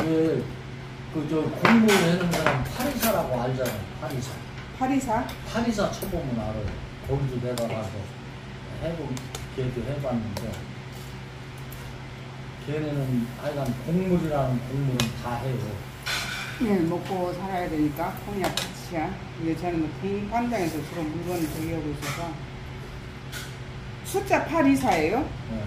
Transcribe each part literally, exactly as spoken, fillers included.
그, 그, 저, 공무원 하는 사람 파리사라고 알잖아, 파리사. 파리사? 파리사 쳐보면 알아요. 거기도 내가 가서 해본, 걔도 해봤는데, 걔네는 하여간 곡물이라는 곡물은 다 해요. 네, 먹고 살아야 되니까, 콩이야, 파치야. 근데 저는 뭐 공판장에서 주로 물건을 대기하고 있어서. 숫자 파리사예요? 네.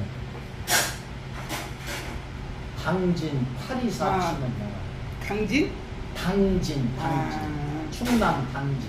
당진, 파리사 아, 치면 나와요. 당진? 당진, 당진. 아. 충남 당진.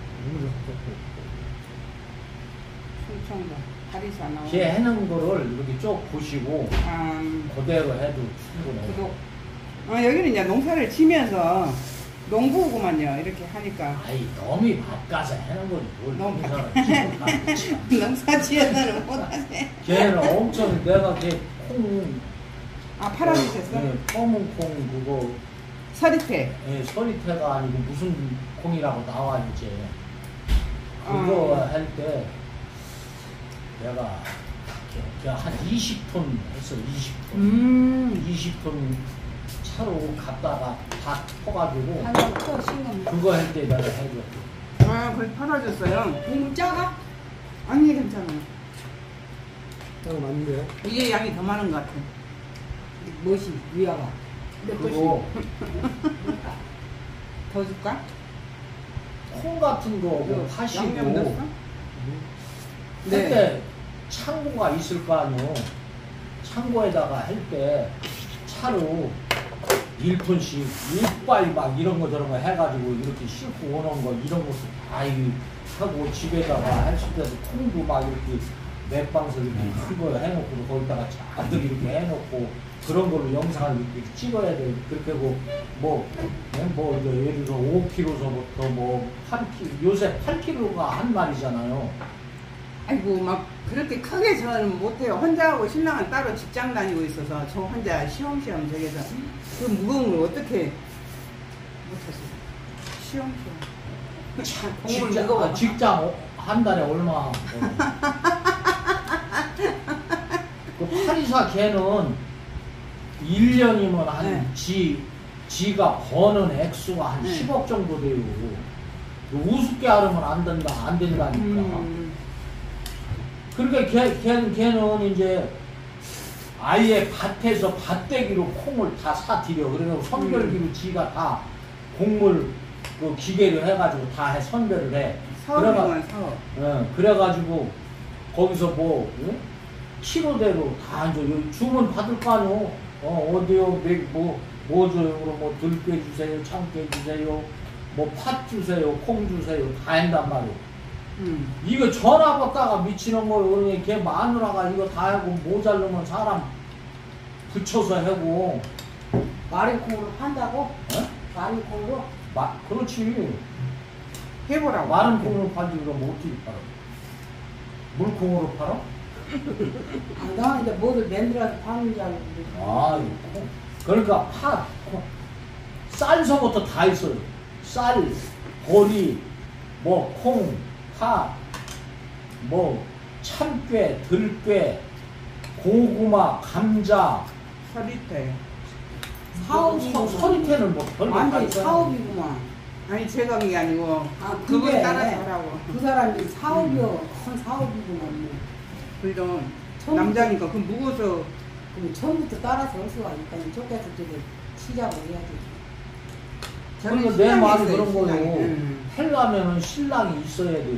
충청도 파리사 나오고. 걔 해놓은 거를 이렇게 쭉 보시고, 아, 그대로 해도 충분해요. 구독. 아, 여기는 이제 농사를 지면서 농부구만요. 이렇게 하니까. 아이, 너무 바꿔서 해놓은 거지. 뭘 너무 농사를 지금 농사 지어서는 못하네. 걔는 엄청 내가 걔 콩, 아, 팔아주셨어? 네, 검은 콩 그거, 서리태. 예, 서리태가 아니고 무슨 콩이라고 나와 이제. 그거 어. 할 때 내가 걔 한 이십 톤 했어. 이십 톤. 음. 이십 톤 차로 갔다가 다 퍼가지고 한번 더 싱겁네. 그거 할 때 내가 해줬어. 아, 그걸 팔아줬어요? 국물 작아? 아니, 괜찮아요. 딱 맞는데요? 이게 양이 더 많은 것 같아. 멋이 위아가. 몇 그리고 더 줄까? 콩 같은 거 뭐 양념 파시고 넣었어? 할 때 창고가 있을 거 아니요. 창고에다가 할 때 차로 일 톤씩 이빨 막 이런 거 저런 거 해가지고 이렇게 싣고 오는 거 이런 것도 다 하고 집에다가 했을 때도 콩도 막 이렇게 맥방석 이렇게 큰 거 해놓고 거기다가 잔뜩 이렇게 해놓고 그런 걸로 영상을 이렇게 찍어야 돼. 그렇게 하고 뭐, 뭐 이제 예를 들어 오 킬로그램서부터 뭐 팔 킬로그램 요새 팔 킬로그램가 한 마리잖아요. 아이고, 막 그렇게 크게 저는 못해요. 혼자하고 신랑은 따로 직장 다니고 있어서 저 혼자 시험시험 저기서 그 무거운 걸 어떻게 못했어요. 시험시험. 참, 공물 직장, 무거워. 아, 직장 한 달에 얼마? 그 파리사 걔는 일 년이면 한 네. 지, 지가 버는 액수가 한 네. 십억 정도 돼요. 우습게 하려면 안 된다, 안 된다니까. 음. 그러니까 걔, 걔, 걔는 이제 아예 밭에서 밭대기로 콩을 다 사들여. 그래서 선별기로 음. 지가 다 곡물 그 기계를 해가지고 다 해, 선별을 해. 사업이구만, 사업. 예, 그래가지고 거기서 뭐 응? 키로대로 다 이제 여기 주문 받을 거 아니오. 어, 어디요, 뭐, 뭐 줘요, 그럼 뭐 들깨 주세요, 참깨 주세요, 뭐 팥 주세요, 콩 주세요, 다 한단 말이오. 음. 이거 전화 받다가 미치는 거예요. 그러니 걔 마누라가 이거 다 하고 모자르면 사람 붙여서 하고. 마른 콩으로 판다고? 어? 마른 콩으로? 마, 그렇지. 해보라고. 마른 콩으로 팔지 그럼 어떻게 팔아? 물콩으로 팔아? 아, 나 이제 뭐를 만들어서 파는 줄 알고. 아, 이거 콩. 그러니까 팥, 콩. 쌀서부터 다 있어요. 쌀, 보리, 뭐 콩, 팥, 뭐 참깨, 들깨, 고구마, 감자. 서리태. 사업이구만. 서, 서리태는 뭐 별거 다 완전히 있어요. 사업이구만. 아니, 제가 한 게 아니고, 아, 그걸 그게 따라서 하라고. 그 사람이 사업이요. 큰 사업이구만. 그래도 처음- 남자니까 그 무거워서 그럼 처음부터 따라서 할 수가 있다. 쫓겨서 저기 시작을 해야지. 그러니까 내 말이 있어요, 그런 신랑이. 거예요. 음. 하려면은 신랑이 있어야 돼요.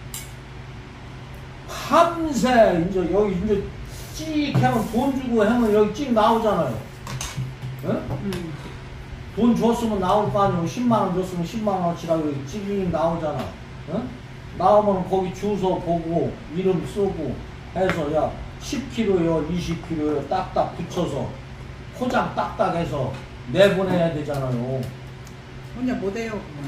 밤새 이제 여기 이제 찍 하면 돈 주고 하면 여기 찍 나오잖아요. 응? 음. 돈 줬으면 나올 거 아니고 십만 원 줬으면 십만 원어치라고 여기 찍이 나오잖아. 응? 나오면 거기 주소 보고 이름 쓰고 해서 야 십 킬로그램요, 이십 킬로그램요 딱딱 붙여서 포장 딱딱해서 내보내야 되잖아요. 혼자 못해요. 그건.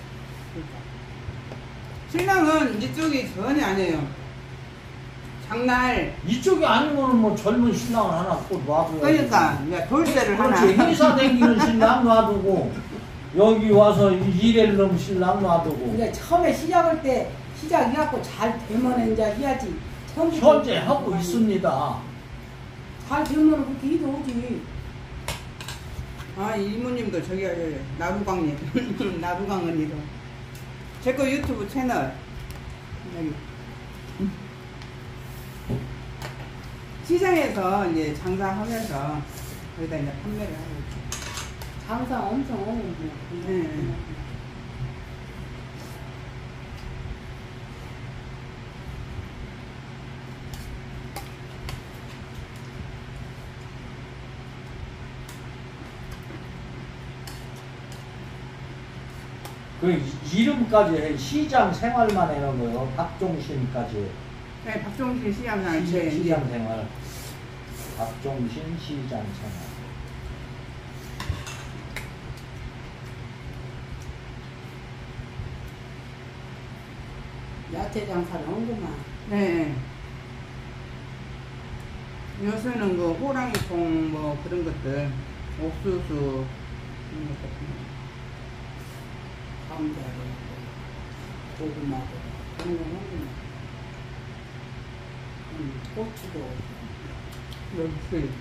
신랑은 이쪽이 전혀 안 해요. 장날. 이쪽이 아니면은 뭐 젊은 신랑을 하나 또 놔둬야 그러니까 야, 돌쇠를 하나. 그렇지. 회사 다니는 신랑 놔두고 여기 와서 일할 놈 신랑 놔두고 근데 처음에 시작할 때 시작해갖고 잘 되면 이제 해야지. 처음부터 현재 하고 있습니다. 잘 되면 그렇게 해도 오지. 아, 이모님도 저기 하셔요. 나루광님. 나루광 언니도. 제 거 유튜브 채널. 여기. 시장에서 이제 장사하면서 거기다 이제 판매를 하고 있죠. 장사 엄청 오는 거. 네. 그 이- 이름까지 해. 시장 생활만 해놓은 거요. 박종신까지. 네, 박종신 시장상 시, 제 시장 생활. 박종신 시장 생활. 야채 장사를 하는구만. 네. 요새는 그 호랑이콩 뭐 그런 것들, 옥수수 이런 것들. 감자도 고구마도 그런 거 하는구만. 음, 고추도. 역시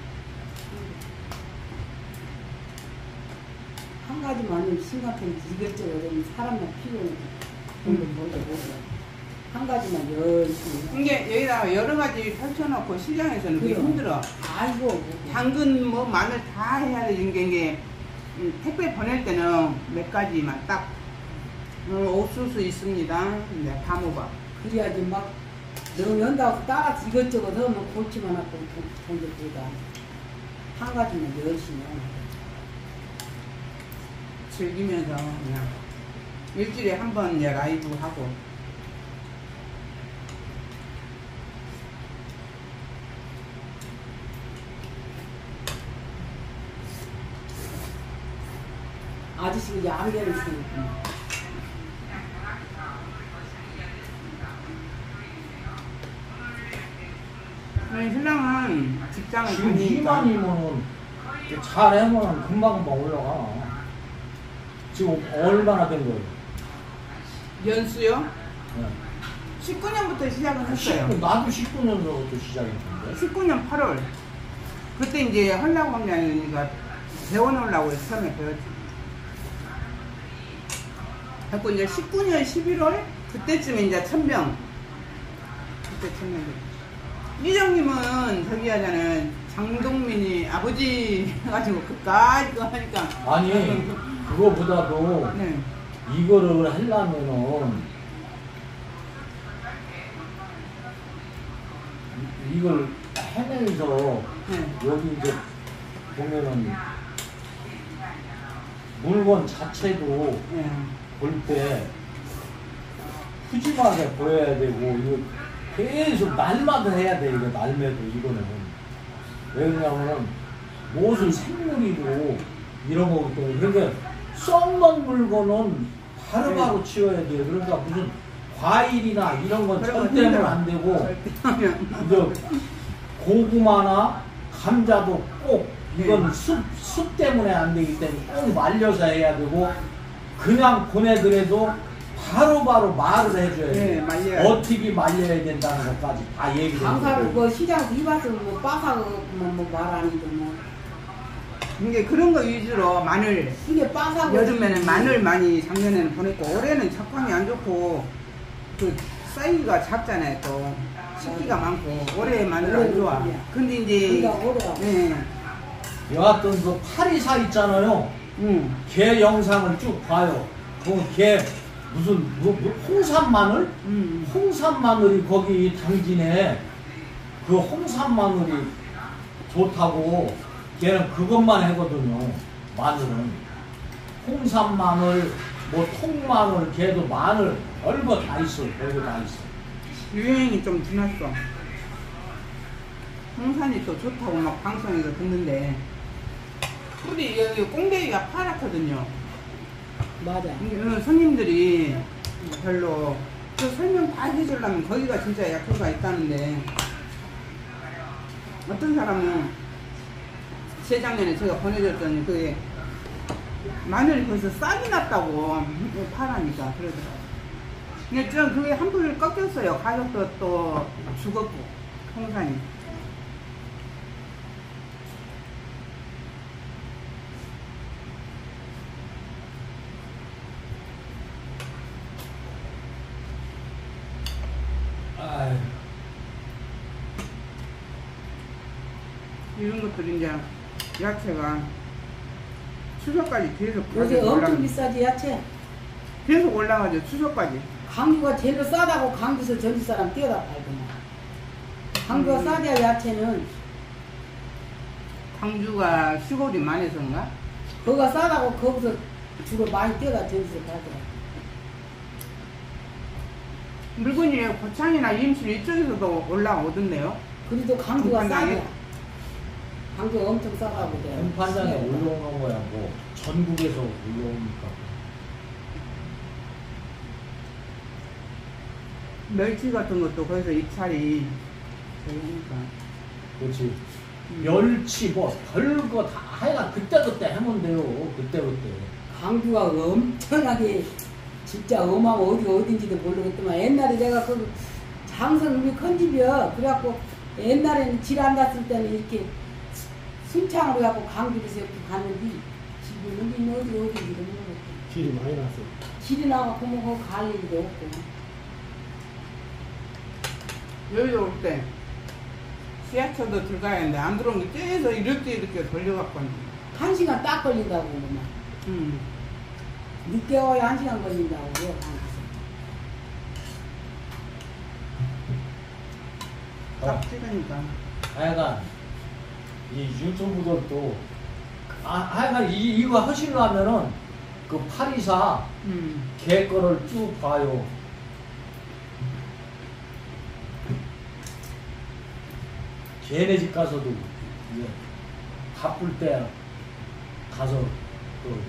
한 가지만 심각한 이것저것 사람만 필요해. 돈도 벌도 벌고. 한 가지만 열심히. 이게 여기다가 여러 가지 펼쳐놓고 시장에서는 그게 그래요. 힘들어. 아이고. 뭐. 당근 뭐 마늘 다 해야 되는 게 이게 음, 택배 보낼 때는 몇 가지만 딱 어, 옥수수 있습니다. 이제 감호박. 그래야지 막 너무 연다고 따라서 이것저것 하면 골치만 하고 돈도 들다. 한 가지만 열심히 하는 거지. 즐기면서 그냥 일주일에 한 번 이제 라이브 하고. 아저씨가 이제 안개를 쓰니까. 아니, 신랑은 직장을 지금 다니니까 이만이면은 잘 해보면 금방금방 올라가. 지금 얼마나 된 거예요? 연수요? 네. 십구 년부터 시작을 했어요. 십구, 나도 십구 년도부터 시작했는데. 십구 년 팔월. 그때 이제 하려고 한 게 아니니까 배워놓으려고 해서 처음에 배웠지. 그래서 이제 십구 년 십일월 그때쯤에 이제 천명. 그때 천명. 이정님은 저기 하자는 장동민이 아버지 해가지고 그까짓 거 하니까. 아니, 그거보다도 네. 이거를 하려면은 이- 이걸 해내면서 네. 여기 이제 보면은 물건 자체도 네. 볼 때 푸짐하게 보여야 되고 이거 계속 날마다 해야 돼. 이거 날매도 이거는 왜 그러냐면은 못을 생물이고 이런 거기 때문에 그러니까 썩는 물건은 바로바로 치워야 돼요. 그러니까 무슨 과일이나 이런 건 그런 건 절대는 힘들어. 안 되고 절대 하면. 이제 고구마나 감자도 꼭 이건 네. 숲, 숲 때문에 안 되기 때문에 꼭 말려서 해야 되고 그냥 보내더라도 바로바로 말을 해줘야 네, 돼요. 말려야 어떻게 말려야 된다는 것까지 다 얘기를 장사를 해줘요. 뭐 시장에서 이봐서 뭐 빠사고만 뭐말 아니고 뭐. 이게 그런 거 위주로 마늘. 이게 빠사고. 여름에는 마늘 많이 작년에는 보냈고 올해는 작황이 안 좋고 그 사이즈가 작잖아요. 또 식기가 많고 올해 마늘 안 좋아. 근데 이제 그러니까 오래가. 네, 여하튼 그 파리사 있잖아요. 음, 걔 영상을 쭉 봐요. 그걔 무슨 뭐, 뭐 홍삼 마늘? 음, 홍삼 마늘이 거기 당진에 그 홍삼 마늘이 좋다고 걔는 그것만 하거든요. 마늘은 홍삼 마늘, 뭐 통마늘, 걔도 마늘 얼마 다 있어. 별거 다 있어. 유행이 좀 지났어. 홍산이 또 좋다고 막 방송에서 듣는데 우리 여기 꽁대기가 파랗거든요. 맞아. 이거는 손님들이 별로 그 설명 다 해주려면 거기가 진짜 약효가 있다는데 어떤 사람은 재작년에 제가 보내줬더니 그게 마늘이 거기서 싹이 났다고 파라니까 그러더라고요. 근데 전 그게 한 풀 꺾였어요. 가격도 또 죽었고 홍산이. 이런 것들 이제 야채가 추석까지 계속 요새 가격이 엄청 올라가- 비싸지 야채. 계속 올라가죠. 추석까지. 강주가 제일 싸다고 강주에서 전주 사람 뛰어다 팔더만. 강주가 음. 싸냐 야채는. 광주가 시골이 많아서인가? 거기가 싸다고 거기서 주로 많이 뛰어다 전주에서 팔더라. 물건이 고창이나 임실 이쪽에서도 올라오던데요. 그래도 강주가 공판장에? 싸냐. 강주가 엄청 싸다고 그래. 공판장에 올라오는 거야 뭐 전국에서 올라오니까. 멸치 같은 것도 거기서 입찰이 되니까. 그렇지. 멸치 뭐 별거 다 하여간 그때그때 하면 돼요. 그때그때. 강주가 엄청나게 진짜 어마어마 어디 어딘지도 모르겠지만 옛날에 내가 그 장선 우리 큰 집이야. 그래갖고 옛날에는 질 안 났을 때는 이렇게 순창으로 해갖고 강주에서 이렇게 갔는데 지금은 이 어디 어딘지도 모르겠고 길이 많이 났어. 질이 나갖고 뭐 거기 갈 일도 없고. 여기도 올 때 지하철도 들어가야 하는데 안 들어오면 계속 이렇게 이렇게 돌려갖고 하는데. 한 시간 딱 걸린다고 그러면 음. 늦게 와야 한 시간 걸린다고 그래요. 딱 찍으니까. 하여간 이 유튜브들도 아, 하여간 이, 이거 하시려면은 그 팔이사 음. 개 거를 쭉 봐요. 걔네 집 가서도 이제 바쁠 때 가서 그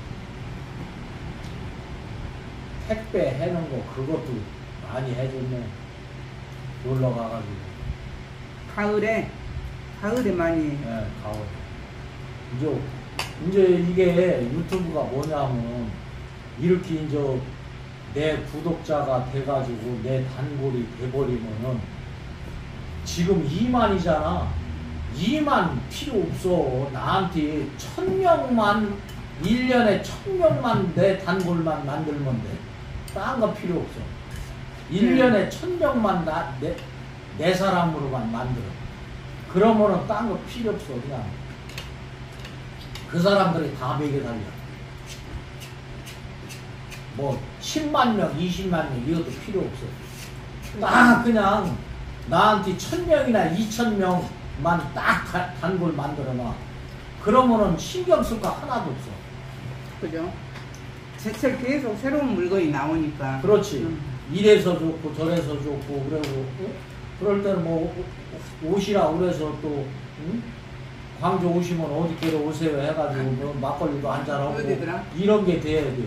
택배 해놓은 거 그것도 많이 해줬네. 놀러 가가지고. 가을에 가을에 많이. 예, 가을. 이제, 이제 이게 유튜브가 뭐냐면, 이렇게 이제 내 구독자가 돼가지고 내 단골이 돼버리면은, 지금 이만이잖아. 이만 필요 없어. 나한테 천 명만, 일 년에 천 명만 내 단골만 만들면 돼. 딴 거 필요 없어. 일 년에 천 명만 나, 내, 내 사람으로만 만들어. 그러면은 딴 거 필요 없어. 그냥 그 사람들이 다 먹여 살려. 뭐 십만 명, 이십만 명 이것도 필요 없어. 딱 그냥 나한테 천 명이나 이천 명만 딱 다- 단골 만들어놔. 그러면은 신경 쓸 거 하나도 없어. 그죠? 제철 계속 새로운 물건이 나오니까. 그렇지. 음. 이래서 좋고 저래서 좋고 그러고 응? 그럴 때는 뭐 오시라 그래서 또 응? 광주 오시면 어디께로 오세요 해가지고 뭐 막걸리도 한잔하고 어디더라? 이런 게 돼야 돼.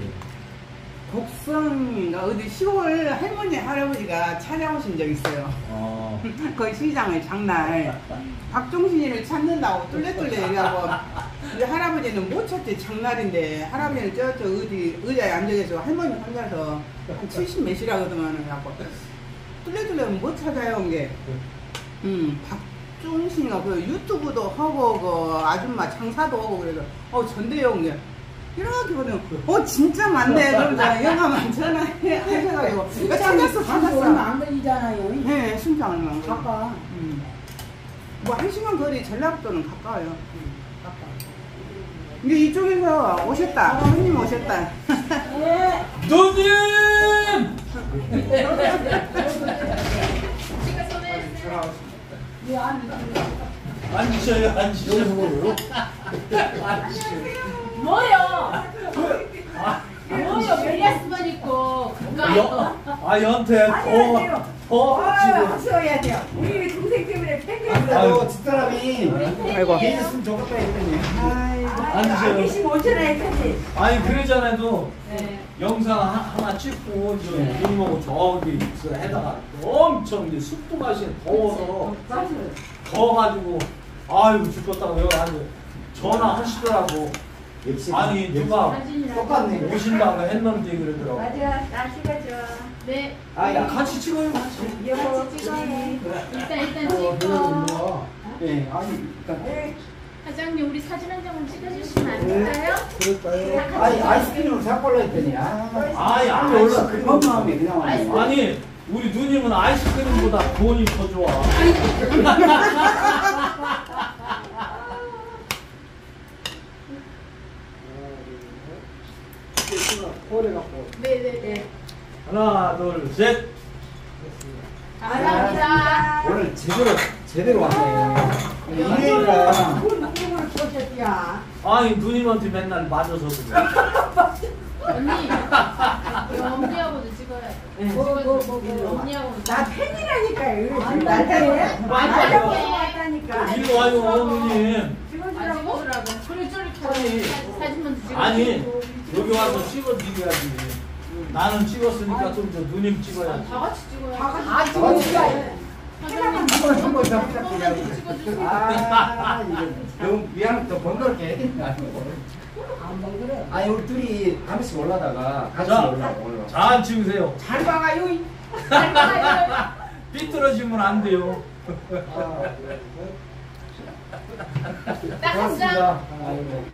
곡성인가 어디 시골 할머니 할아버지가 찾아오신 적 있어요. 어. 거기 시장을 장날 박종신이를 찾는다고 뚫레뚫레 얘기하고 우리 할아버지는 못 찾지. 장날인데 할아버지는 저저 어디 의자에 앉아계시고 할머니 혼자서 칠십 몇이라거든만 해갖고 뚫레뚫레 못 찾아요. 이게 음 박종신이가 그 유튜브도 하고 그 아줌마 장사도 하고 그래서 어 전대용 게 이렇게 보면 어 진짜 많네. 그러면서 영화만 전화해 하셔가지고 찾았어 강주 얼마 찾았어. 안 걸리잖아요. 네 순창 얼마 안 걸려. 가까. 음. 뭐 한 시간 거리 전라북도는 가까워요. 가까. 근데 이쪽에서 오셨다. 손님 오셨다. 예. 누님! 예, 아니, 앉으셔요, 앉으셔요. 뭐요? 뭐요? 벨리아스만 있고 가까이 여, 아, 연태 더, 더 지금. 하셔야 돼요. 우리 동생 때문에 팬들. 아유, 집사람이 아이고. 계셨으면 좋겠다 했더니 앉으셔요. 계시면 오셔라 했더니. 아니, 그러잖아도 네. 영상 하- 하나 찍고 이제 누님하고 저기 그 해다가 엄청 이제 습도 맛이 더워서 사실은. 더워가지고 아유 죽겠다고 여기 아주 전화하시더라고. 역시 아니 누가 똑같네. 오신다고 했는데 그러더라고. 맞아, 날씨가 좋아. 네. 아, 야, 같이 찍어요, 같이. 여보, 같이 찍어요. 일단 일단 어, 찍고 예, 아니, 그러니까 사장님 우리 사진 한 장만 찍어주시면 안 될까요? 그럴까요? 아니, 아이스크림을 사골라 했더니 아, 아이, 아니, 원래 아이스크림. 그런 마음에 그냥 왔네. 아니 우리 누님은 아이스크림보다 돈이 더 좋아. 보내갖고. 네네네. 하나, 둘, 셋. 감사합니다. 오늘 제대로 제대로 왔네. 일요일이라 누구를 보셨지야? 아니, 누님한테 맨날 맞아서 그래. 언니, 이거 언니하고도 찍어야 돼. 뭐, 뭐, 뭐, 뭐. 언니하고도. 나 팬이라니까요. 안 돼. 맞아요. 왔다니까. 일로 와요, 누님. 아, 찍어주라고? 그래, 저렇게 아니. 사진- 사진만 찍어. 아니, 여기 와서 찍어드려야지. 나는 찍었으니까 좀 더 누님 찍어야지. 다 같이 찍어야 다 돼. 같이 찍어야 사장님, 한번 한번 더 한 번만 부탁드려요. 더 찍어주세요. 아 이거 너무 미안 더 번거롭게 해야겠다. 안 먹으래. 아니 우리 둘이 한 번씩 올라다가 같이 자, 올라 올라. 잘 찍으세요. 잘 봐가요. 잘 봐요. 삐뚤어지면 안 돼요. 아, 딱 한 장. 고맙습니다. 아이고.